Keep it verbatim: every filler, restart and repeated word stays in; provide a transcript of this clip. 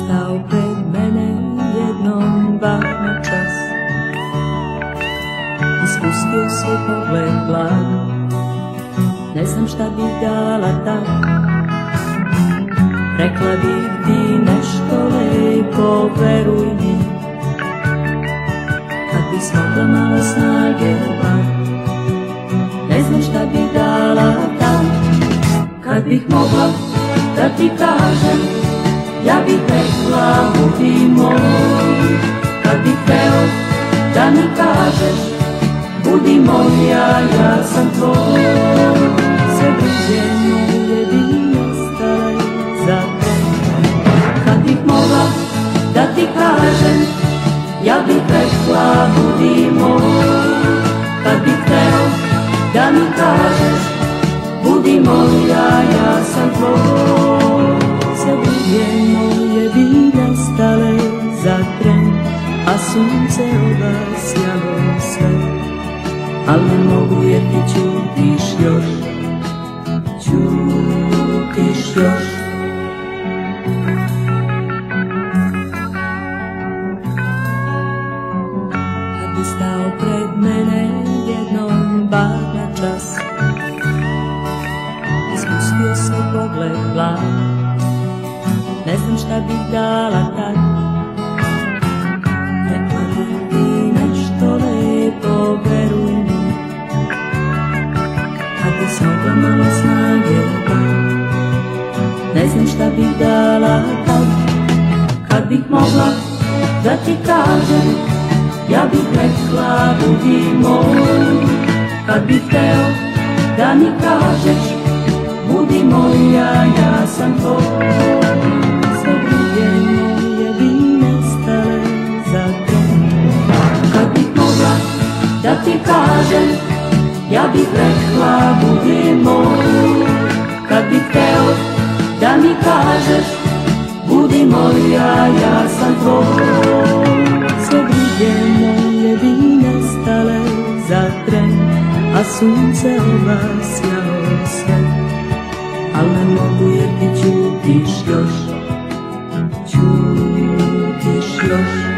stao pred mene jednom bar na čas i spustio svoj pogled blag. Ne znam šta bih dala tad, rekla bih ti nešto lepo, veruj mi. Kad bih smogla malo snage bar, ne znam šta bih dala tad. Kad bih mogla da ti kažem, ja bih rekla budi moj. Kad bih hteo da mi kažeš, budi moja, ja sam tvoj. Sve brige moje bi nestale za tebe. Kad bih mogla da ti kažem, ja bih rekla budi moj. Kad bih hteo da mi kažeš, budi moja, ja sam tvoj. Sve brige moje bi nestale za tren, a sunce obasjalo sve. Al ne mogu jer ti ćutiš još, ćutiš još. Kad bi stao pred mene jednom bar na čas i spustio svoj pogled blag, ne znam šta bih dala tad. Rekla bih ti nešto lepo, veruj mi. Kad bih smogla malo snage bar, ne znam šta bih dala tad. Kad bih mogla da ti kažem, ja bih rekla budi moj. Kad bih hteo da mi kažeš, budi moja, ja sam tvoj. Sve brige moje bi nestale za tebe. Kad bih mogla da ti kažem, ja bih rekla budi moj. Kad bih hteo da mi kažeš, budi moja, ja sam tvoj. Sve brige moje bi nestale za tren, a sunce obasjalo sve. Al ne mogu jer ti ćutiš još, ćutiš još.